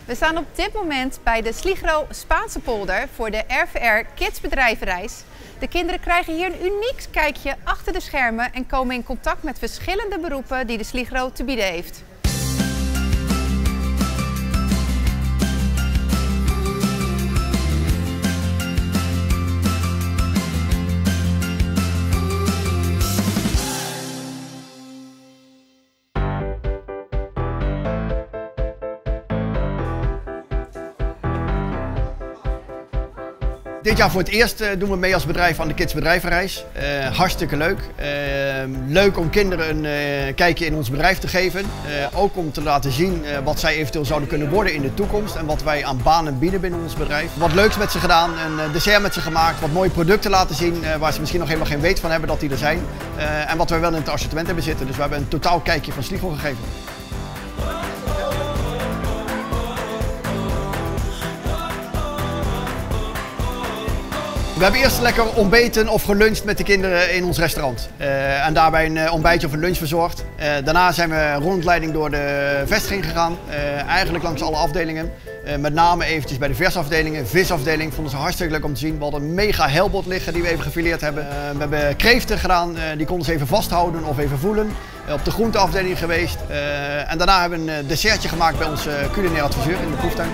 We staan op dit moment bij de Sligro Spaanse polder voor de RVR Kids Bedrijvenreis. De kinderen krijgen hier een uniek kijkje achter de schermen en komen in contact met verschillende beroepen die de Sligro te bieden heeft. Dit jaar voor het eerst doen we mee als bedrijf aan de Kids Bedrijvenreis. Hartstikke leuk. Leuk om kinderen een kijkje in ons bedrijf te geven. Ook om te laten zien wat zij eventueel zouden kunnen worden in de toekomst. En wat wij aan banen bieden binnen ons bedrijf. Wat leuks met ze gedaan, een dessert met ze gemaakt. Wat mooie producten laten zien waar ze misschien nog helemaal geen weet van hebben dat die er zijn. En wat we wel in het assortiment hebben zitten. Dus we hebben een totaal kijkje van Sligro gegeven. We hebben eerst lekker ontbeten of geluncht met de kinderen in ons restaurant. En daarbij een ontbijtje of een lunch verzorgd. Daarna zijn we rondleiding door de vestiging gegaan. Eigenlijk langs alle afdelingen. Met name eventjes bij de versafdelingen, visafdeling. Vonden ze hartstikke leuk om te zien. We hadden een mega helbot liggen die we even gefileerd hebben. We hebben kreeften gedaan, die konden ze even vasthouden of even voelen. Op de groenteafdeling geweest. En daarna hebben we een dessertje gemaakt bij onze culinair adviseur in de proeftuin.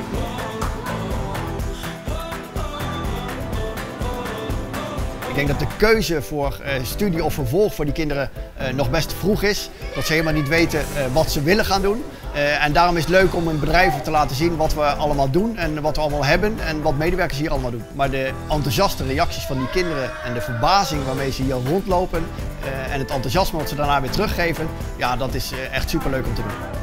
Ik denk dat de keuze voor studie of vervolg voor die kinderen nog best vroeg is. Dat ze helemaal niet weten wat ze willen gaan doen. En daarom is het leuk om in bedrijven te laten zien wat we allemaal doen en wat we allemaal hebben en wat medewerkers hier allemaal doen. Maar de enthousiaste reacties van die kinderen en de verbazing waarmee ze hier rondlopen en het enthousiasme wat ze daarna weer teruggeven, ja, dat is echt super leuk om te doen.